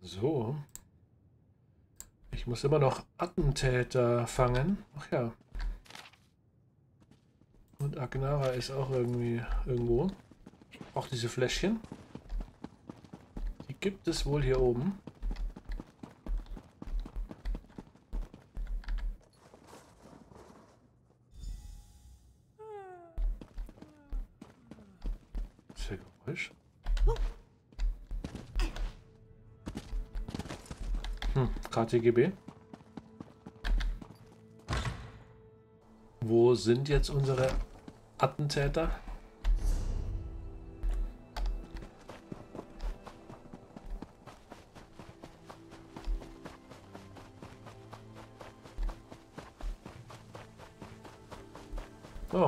So. Ich muss immer noch Attentäter fangen. Ach ja. Und Agnara ist auch irgendwie irgendwo. Auch diese Fläschchen. Die gibt es wohl hier oben. Was für Geräusch? KTGB. Wo sind jetzt unsere Attentäter? Oh.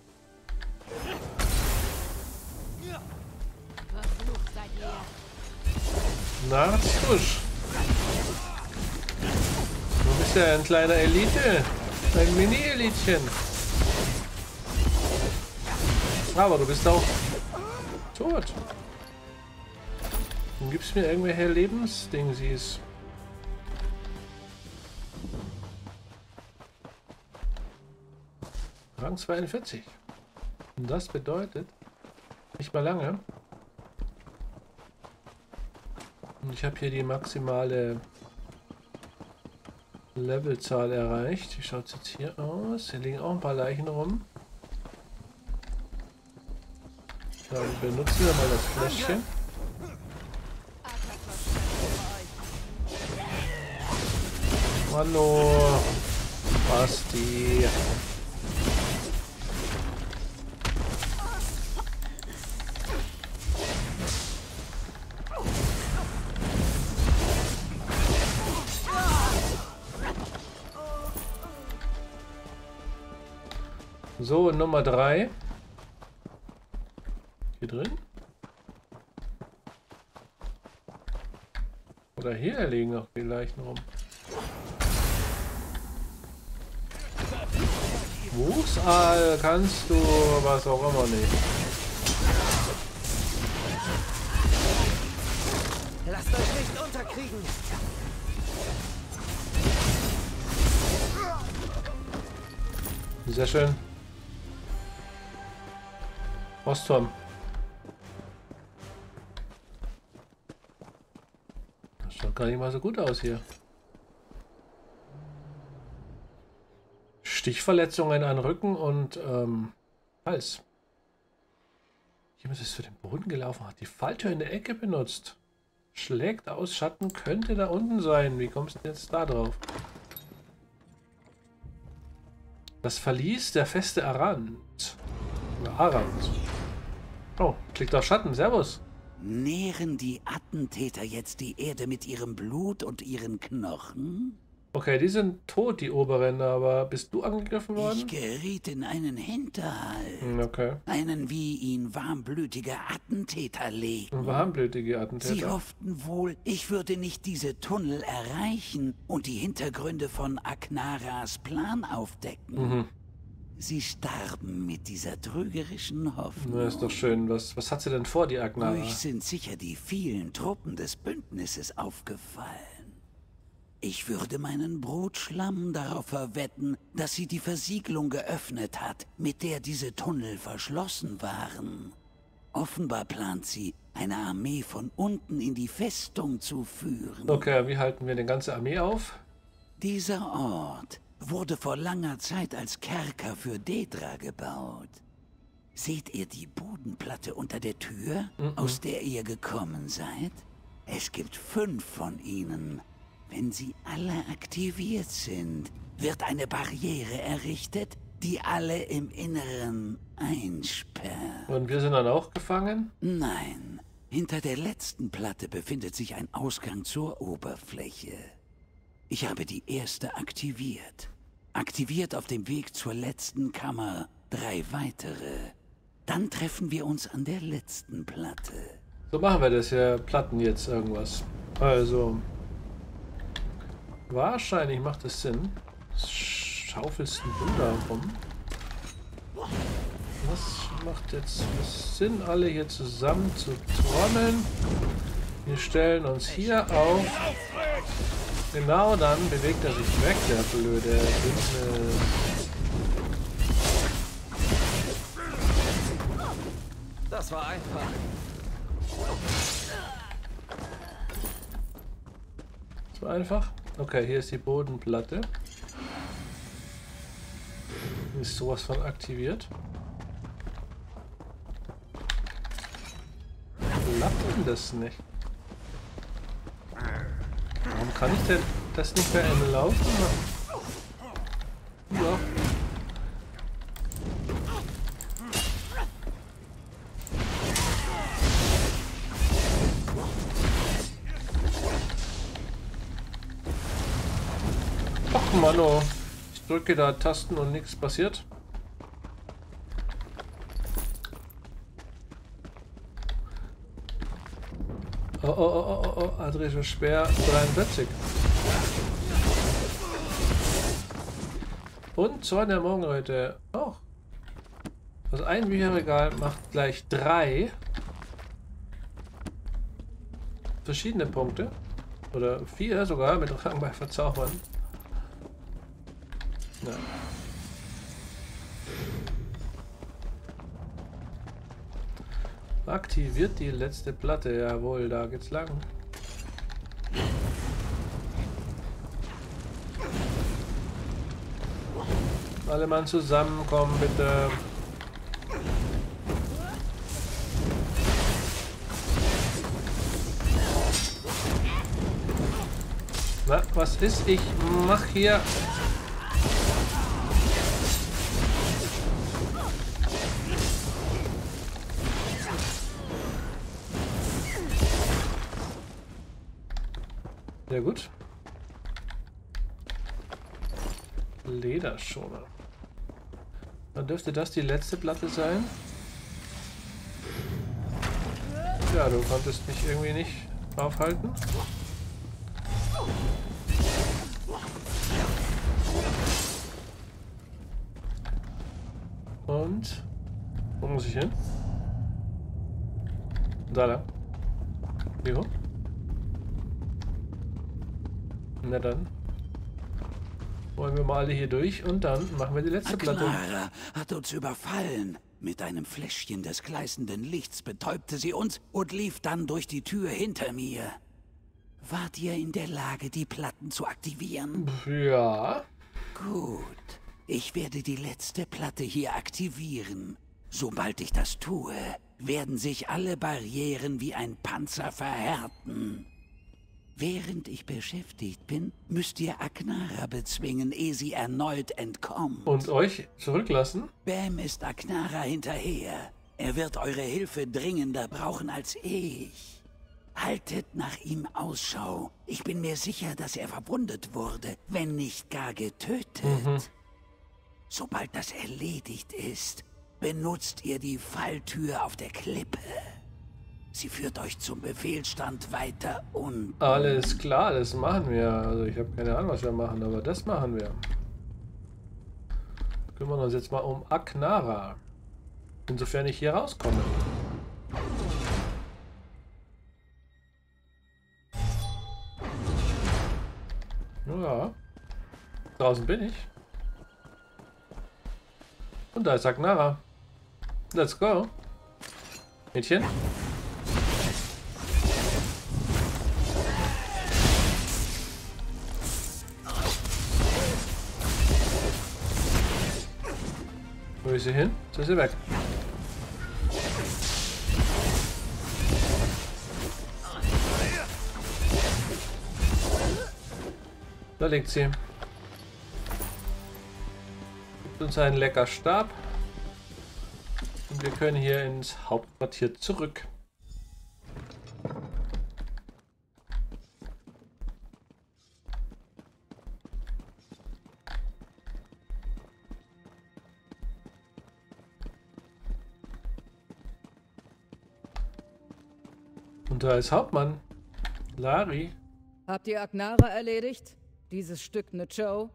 Na, Tusch. Du bist ja ein kleiner Elite. Ein Mini-Elitchen. Aber du bist auch tot. Dann gibst mir irgendwelche Lebensdingsies. Rang 42. Und das bedeutet nicht mal lange. Und ich habe hier die maximale Levelzahl erreicht. Wie schaut es jetzt hier aus? Hier liegen auch ein paar Leichen rum. Dann benutzen wir mal das Fläschchen. Hallo, Basti. So, Nummer 3. Hier drin? Oder hier liegen noch die Leichen rum. Wuchsal kannst du was auch immer nicht. Lasst euch nicht unterkriegen. Sehr schön. Ostturm. Das schaut gar nicht mal so gut aus hier. Stichverletzungen an Rücken und Hals. Jemand ist für den Boden gelaufen, hat die Falltür in der Ecke benutzt. Schlägt aus, Schatten könnte da unten sein. Wie kommst du jetzt da drauf? Das Verlies der Feste Arand. Oder Arand. Oh, klickt auf Schatten. Servus. Nähren die Attentäter jetzt die Erde mit ihrem Blut und ihren Knochen? Okay, die sind tot, die Oberen, aber bist du angegriffen worden? Ich geriet in einen Hinterhalt. Okay. Einen wie ihn warmblütige Attentäter legen. Warmblütige Attentäter. Sie hofften wohl, ich würde nicht diese Tunnel erreichen und die Hintergründe von Agnaras Plan aufdecken. Sie starben mit dieser trügerischen Hoffnung. Na, ist doch schön. Was hat sie denn vor, die Agnara? Euch sind sicher die vielen Truppen des Bündnisses aufgefallen. Ich würde meinen Brutschlamm darauf verwetten, dass sie die Versiegelung geöffnet hat, mit der diese Tunnel verschlossen waren. Offenbar plant sie, eine Armee von unten in die Festung zu führen. Okay, wie halten wir die ganze Armee auf? Dieser Ort wurde vor langer Zeit als Kerker für Dedra gebaut. Seht ihr die Bodenplatte unter der Tür, aus der ihr gekommen seid? Es gibt 5 von ihnen. Wenn sie alle aktiviert sind, wird eine Barriere errichtet, die alle im Inneren einsperrt. Und wir sind dann auch gefangen? Nein, hinter der letzten Platte befindet sich ein Ausgang zur Oberfläche. Ich habe die erste aktiviert. Aktiviert auf dem Weg zur letzten Kammer 3 weitere. Dann treffen wir uns an der letzten Platte. So machen wir das ja. Platten jetzt irgendwas. Also. Wahrscheinlich macht es Sinn. Schaufelst du da rum? Was macht jetzt Sinn, alle hier zusammen zu trommeln? Wir stellen uns hier auf. Genau dann bewegt er sich weg, der blöde Bündnis. Das war einfach. Das war einfach. Okay, hier ist die Bodenplatte. Ist sowas von aktiviert. Klappt denn das nicht? Warum kann ich denn das nicht mehr im Laufen machen? Ja. Ach Mann, oh. Ich drücke da Tasten und nichts passiert. Oh, Adrischer Speer 43. Und Zorn der Morgenröte auch. Also ein Bücherregal macht gleich 3 verschiedene Punkte. Oder 4 sogar mit Rang bei Verzaubern. Ja. Aktiviert die letzte Platte. Jawohl, da geht's lang. Alle Mann zusammenkommen, bitte. Na, was ist? Ich mach hier... Sehr gut. Lederschoner. Dann dürfte das die letzte Platte sein. Ja, du konntest mich irgendwie nicht aufhalten. Und wo muss ich hin? Da lang. Wie hoch? Na dann. Wollen wir mal alle hier durch und dann machen wir die letzte Platte. Aknara hat uns überfallen. Mit einem Fläschchen des gleißenden Lichts betäubte sie uns und lief dann durch die Tür hinter mir. Wart ihr in der Lage, die Platten zu aktivieren? Ja. Gut. Ich werde die letzte Platte hier aktivieren. Sobald ich das tue, werden sich alle Barrieren wie ein Panzer verhärten. Während ich beschäftigt bin, müsst ihr Aknara bezwingen, ehe sie erneut entkommt. Und euch zurücklassen? Bam ist Aknara hinterher. Er wird eure Hilfe dringender brauchen als ich. Haltet nach ihm Ausschau. Ich bin mir sicher, dass er verwundet wurde, wenn nicht gar getötet. Sobald das erledigt ist, benutzt ihr die Falltür auf der Klippe. Sie führt euch zum Befehlsstand weiter unten. Alles klar, das machen wir. Also ich habe keine Ahnung, was wir machen, aber das machen wir. Kümmern uns jetzt mal um Aknara. Insofern ich hier rauskomme. Ja. Draußen bin ich. Und da ist Aknara. Let's go. Mädchen. Wo ist sie hin? So ist sie weg. Da liegt sie. Gibt uns einen lecker Stab. Und wir können hier ins Hauptquartier zurück. Und da ist Hauptmann. Lari. Habt ihr Aknara erledigt? Dieses Stück ne Show?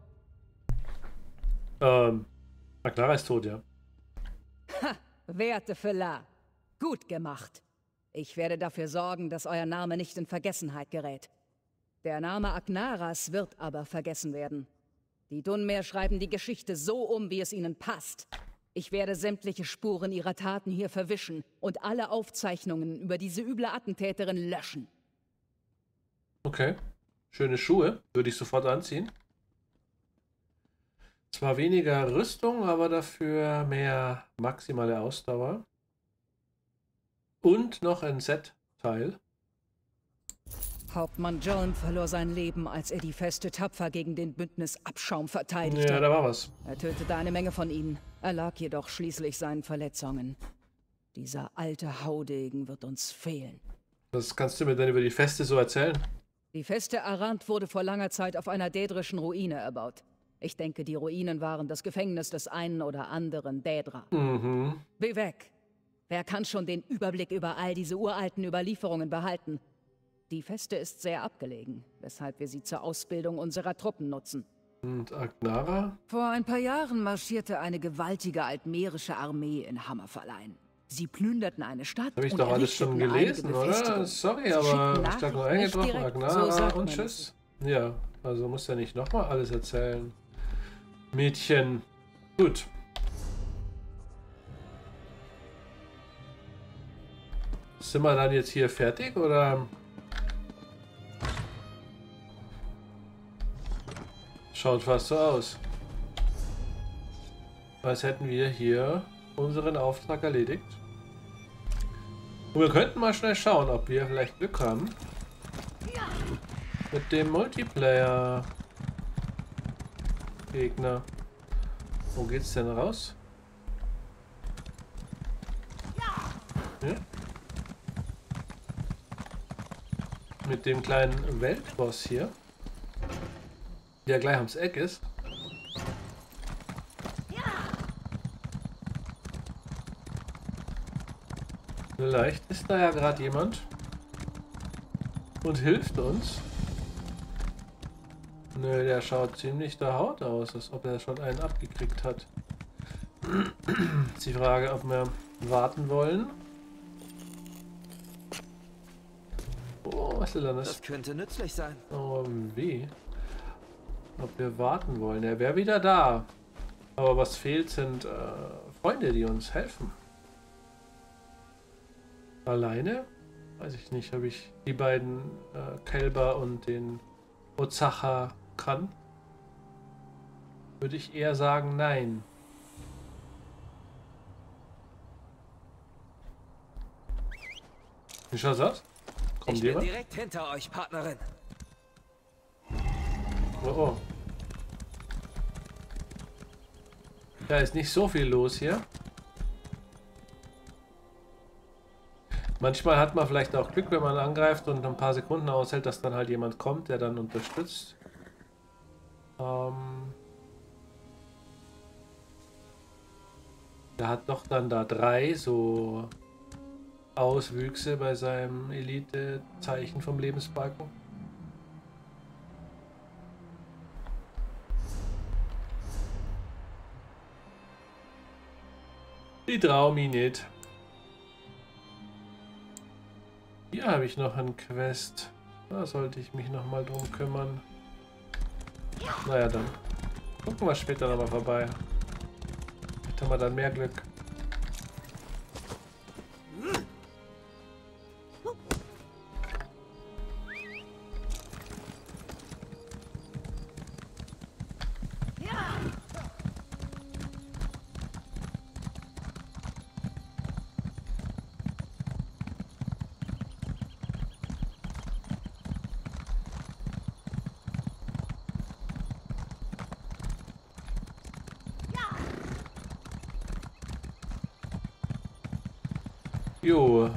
Aknara ist tot, ja. Ha! Werte Fela. Gut gemacht. Ich werde dafür sorgen, dass euer Name nicht in Vergessenheit gerät. Der Name Agnaras wird aber vergessen werden. Die Dunmer schreiben die Geschichte so um, wie es ihnen passt. Ich werde sämtliche Spuren ihrer Taten hier verwischen und alle Aufzeichnungen über diese üble Attentäterin löschen. Okay. Schöne Schuhe. Würde ich sofort anziehen. Zwar weniger Rüstung, aber dafür mehr maximale Ausdauer. Und noch ein Set-Teil. Hauptmann John verlor sein Leben, als er die Feste tapfer gegen den Bündnis Abschaum verteidigte. Ja, da war was. Er tötete eine Menge von ihnen, erlag jedoch schließlich seinen Verletzungen. Dieser alte Haudegen wird uns fehlen. Was kannst du mir denn über die Feste so erzählen? Die Feste Arant wurde vor langer Zeit auf einer dädrischen Ruine erbaut. Ich denke, die Ruinen waren das Gefängnis des einen oder anderen Dädra. Geh weg! Wer kann schon den Überblick über all diese uralten Überlieferungen behalten? Die Feste ist sehr abgelegen, weshalb wir sie zur Ausbildung unserer Truppen nutzen. Und Agnara? Vor ein paar Jahren marschierte eine gewaltige altmerische Armee in Hammerfall ein. Sie plünderten eine Stadt Habe ich und doch alles schon errichteten gelesen, einige oder? Befestigungen. Sorry, Sie aber schickten ich dachte nur Nachrichten eingetroffen, nicht direkt, so Agnara sagt und man tschüss. Ja, also muss ja nicht nochmal alles erzählen. Mädchen. Gut. Sind wir dann jetzt hier fertig, oder? Schaut fast so aus. Als hätten wir hier unseren Auftrag erledigt. Und wir könnten mal schnell schauen, ob wir vielleicht Glück haben. Mit dem Multiplayer Gegner. Wo geht's denn raus? Ja? Mit dem kleinen Weltboss hier, der gleich ums Eck ist. Vielleicht ist da ja gerade jemand und hilft uns. Nö, der schaut ziemlich der Haut aus, als ob er schon einen abgekriegt hat. Ist die Frage, ob wir warten wollen. Oh, was ist denn das? Das könnte nützlich sein. Oh, wie? Ob wir warten wollen. Er wäre wieder da. Aber was fehlt, sind Freunde, die uns helfen. Alleine? Weiß ich nicht, ob ich die beiden Kälber und den Ozacha kann. Würde ich eher sagen, nein. Wie schaut's aus? Kommt Ich bin jemand? direkt hinter euch, Partnerin. Oh, oh. Da ist nicht so viel los hier. Manchmal hat man vielleicht auch Glück, wenn man angreift und ein paar Sekunden aushält, dass dann halt jemand kommt, der dann unterstützt. Der hat doch dann da 3 so Auswüchse bei seinem Elite-Zeichen vom Lebensbalken. Die trau mich nicht. Hier habe ich noch einen Quest. Da sollte ich mich noch mal drum kümmern. Naja, dann gucken wir später noch mal vorbei. Vielleicht haben wir dann mehr Glück. Jo.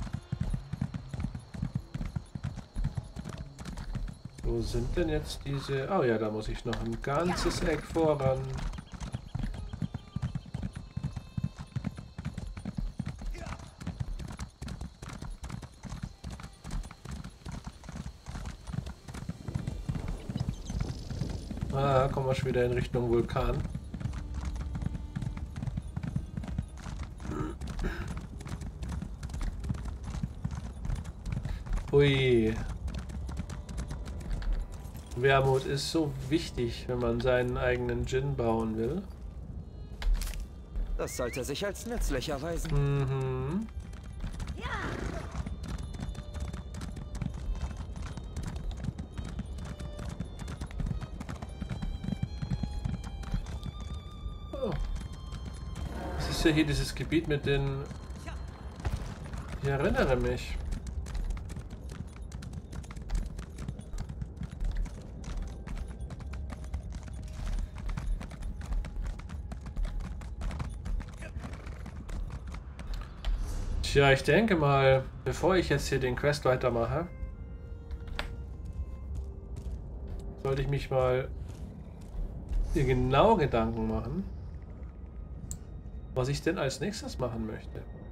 Wo sind denn jetzt diese... Oh ja, da muss ich noch ein ganzes Eck voran. Ah, kommen wir schon wieder in Richtung Vulkan. Ui. Wermut ist so wichtig, wenn man seinen eigenen Djinn bauen will. Das sollte sich als nützlich erweisen. Mhm. Oh. Das ist ja hier dieses Gebiet mit den... Ich erinnere mich. Tja, ich denke mal, bevor ich jetzt hier den Quest weitermache, sollte ich mich mal hier genau Gedanken machen, was ich denn als nächstes machen möchte.